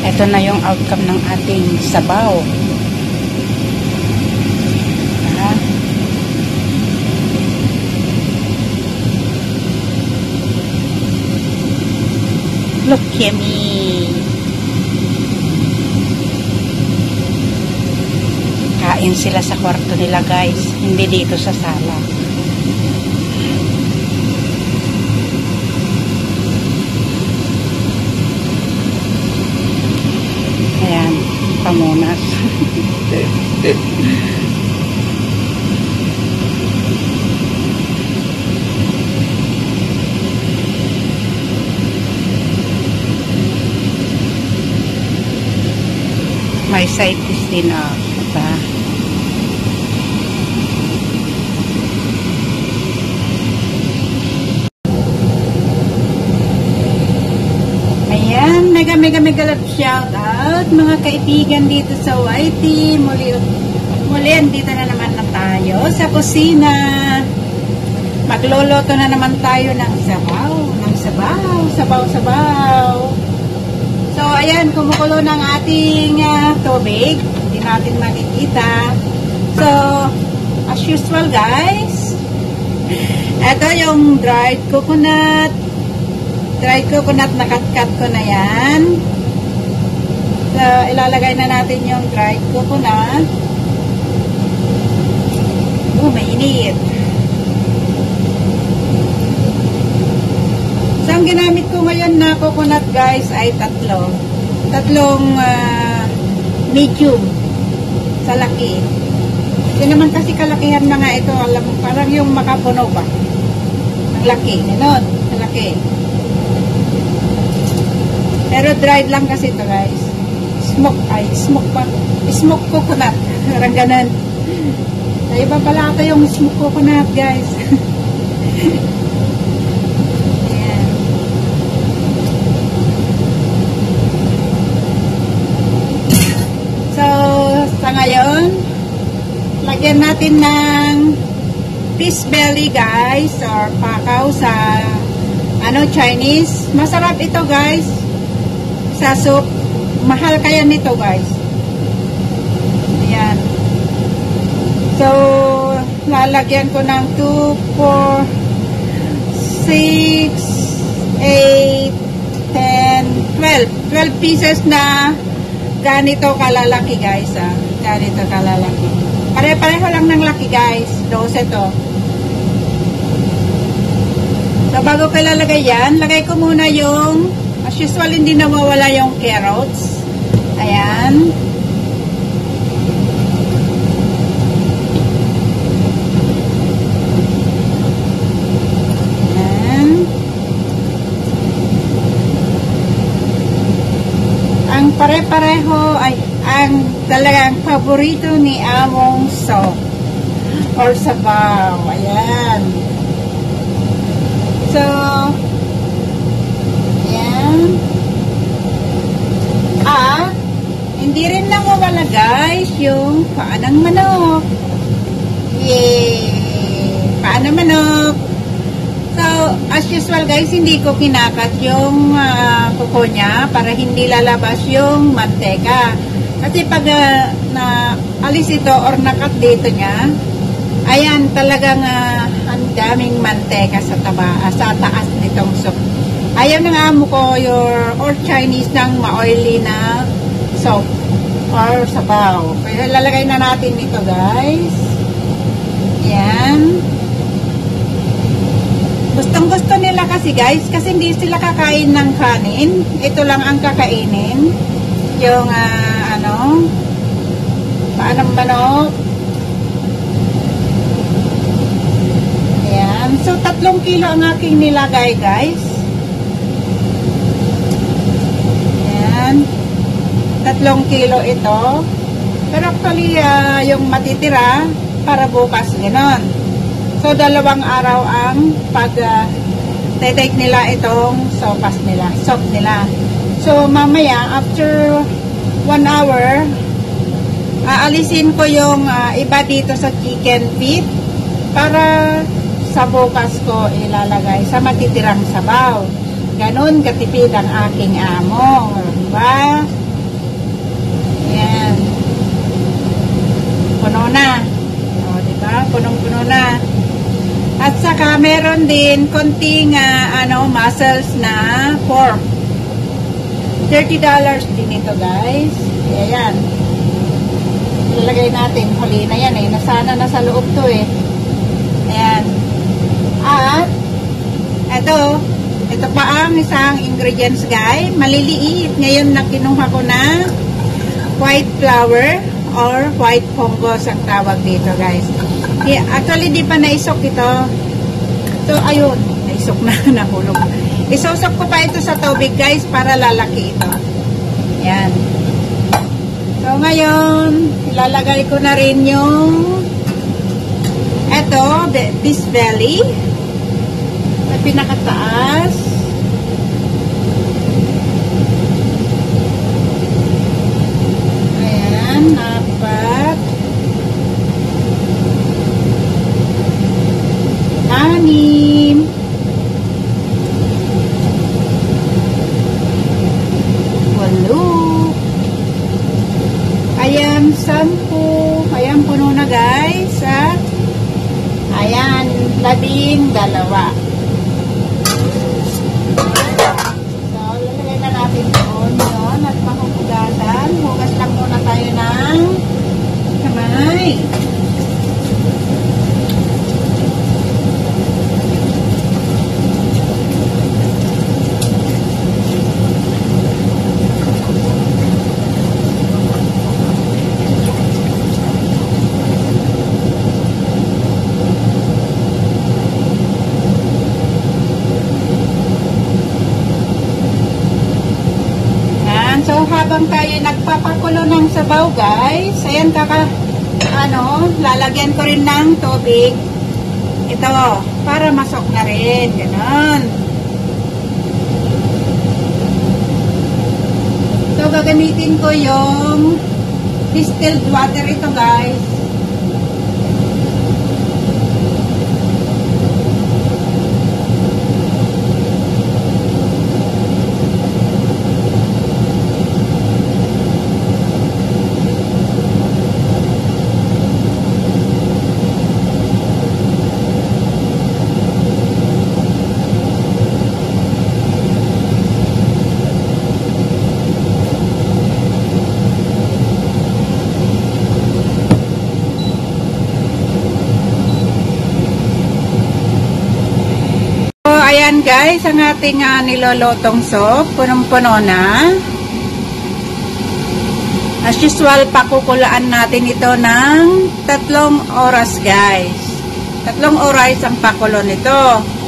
Ito na yung outcome ng ating sabaw. Look, yummy! Kain sila sa kwarto nila, guys. Hindi dito sa sala. Ayan, pamunas. May side dish din, diba? Ayan, mega love shout out mga kaibigan dito sa YT. Muli andito na naman na tayo sa kusina. Magluluto na naman tayo ng sabaw. So, ayan, kumukulo ng ating tubig. Hindi natin makikita. So, as usual, guys, ito yung dried coconut. Nakat-cut ko na yan. So, ilalagay na natin yung dried coconut. Mainit. So, ang ginamit ko ngayon na coconut, guys, ay tatlong medium sa laki. Hindi naman kasi kalakihan na nga ito. Alam mo, parang yung makapuno ba? Ang laki. Ganon. Ang laki. Pero dried lang kasi ito, guys. Smoke coconut. Parang ganon. Sa iba pala ito yung smoke coconut, guys. Ngayon, lagyan natin ng fish belly, guys, or pakaw sa Chinese. Masarap ito, guys, sa soup. Mahal kaya nito, guys. Ayan. So, lalagyan ko ng 2, 4, 6, 8, 10, 12 pieces na ganito kalalaki, guys, ganito kalalaki. Pare-pareho lang ng laki, guys. 12 to. So, bago ko ilalagay yan, lagay ko muna yung, as usual, hindi nawawala yung carrots. Ayan. Ang pare-pareho ay ang talagang paborito ni Among soup or sabaw. Ayan. So, ayan. Hindi rin nawawala, guys, yung paa ng manok. Yay! Paa ng manok. So, as usual, guys, hindi ko kinakat yung kuko niya para hindi lalabas yung manteka. Kasi pag alis ito or nakat dito niya, ayan, talagang ang daming manteka sa taas nitong soup. Ayaw ng amo ko or Chinese ng ma-oily na soup or sabaw. Kaya lalagay na natin ito, guys. Ayan. Gustong-gusto nila kasi, guys, kasi hindi sila kakain ng kanin. Ito lang ang kakainin. Yung, paanong manok. Ayan. So, 3 kilo ang aking nilagay, guys. Ayan. 3 kilo ito. Pero actually, yung matitira, para bukas, ganon. So, 2 araw ang pag-take nila itong soup nila. So, mamaya, after 1 hour, aalisin ko yung iba dito sa chicken feet para sa bukas ko ilalagay sa matitirang sabaw. Ganon katipid ang aking amo. Diba? Ayan. Puno na. O, diba? Punong-puno na. At saka meron din konting mussels na pork. $30 din ito, guys. Ayan. Ilalagay natin. Huli na yan eh. Nasana na sa loob to eh. Ayan. At ito pa ang isang ingredients, guys. Maliliit. Ngayon na kinuha ko na white flour or white fungus ang tawag dito, guys. Actually, di pa naisok ito. So, ayun. Naisok na. Nahulog. Isusok ko pa ito sa tubig, guys, para lalaki ito. Ayan. So, ngayon, ilalagay ko na rin yung this belly sa pinakataas. Ayan, apat. Anim. Walo. Ayan, 10. Ayan, puno na, guys. At ayan, 12. So, lalagay na natin doon yun at mahuhugasan. Hugas lang muna tayo ng kamay. So, habang tayo nagpapakulo ng sabaw, guys, ayan, lalagyan ko rin ng tubig. Ito, para masok na rin. Ganon. So, gagamitin ko yung distilled water ito, guys. Ayan, guys, ang ating nilolotong soup, punong-puno na. As usual, pakukulaan natin ito ng 3 oras, guys. 3 oras ang pakulo nito.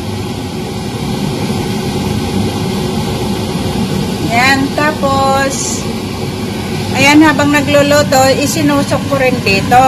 Ayan, tapos, ayan, habang nagluluto, isinusok ko rin dito.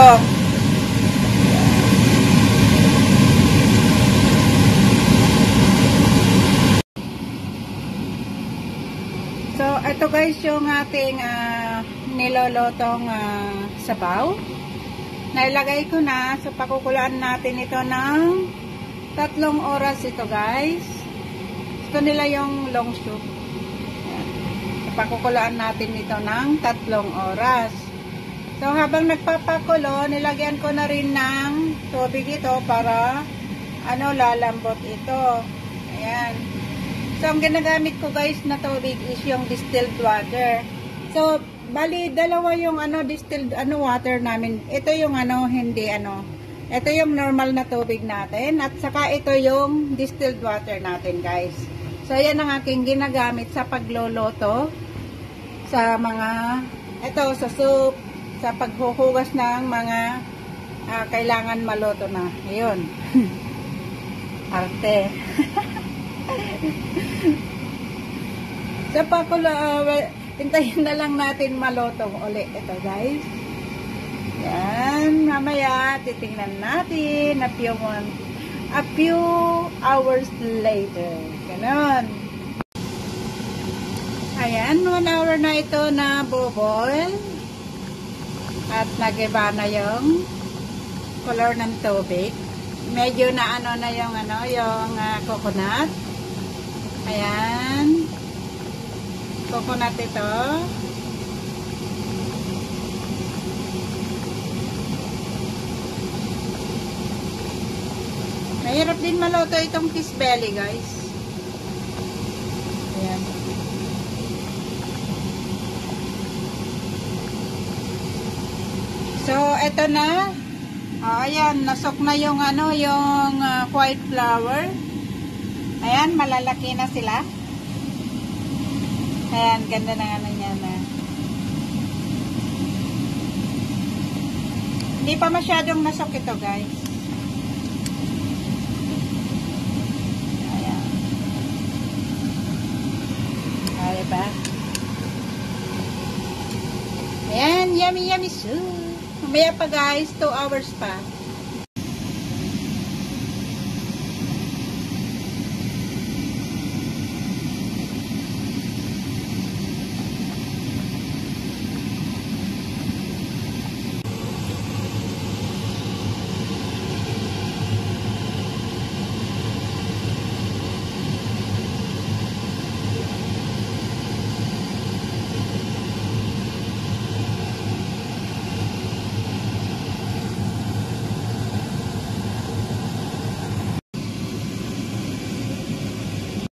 So, ito, guys, yung ating nilolotong sabaw. Nailagay ko na. So, pakukulaan natin ito ng 3 oras ito, guys. Ito nila yung long soup. Pakukulaan natin ito ng 3 oras. So, habang nagpapakulo, nilagyan ko na rin ng tubig ito para lalambot ito. Ayan. So, ang ginagamit ko, guys, na tubig is yung distilled water. So, bali, dalawa yung distilled water namin. Ito yung ito yung normal na tubig natin. At saka ito yung distilled water natin, guys. So, yan ang aking ginagamit sa pagluluto. Sa sa soup, sa paghuhugas ng mga kailangan maluto na. Ayun. Arte. So, hintayin na lang natin malutong ulit ito, guys. Yan, mamaya titingnan natin a few hours later. Ganon. Ayan, 1 hour na ito na boil. At nagiba na yung color ng tubig. Medyo na yung coconut. Ayan. Coconut ito. Mahirap din maluto itong fish belly, guys. Ayan. So, eto na. Ayan, nasok na yung yung white flour. Ayan, malalaki na sila. Ayan, ganda na niya na. Hindi pa masyadong nasok ito, guys. Ayan. Kaya ba? Ayan, yummy soup. Mamaya pa, guys, 2 hours pa.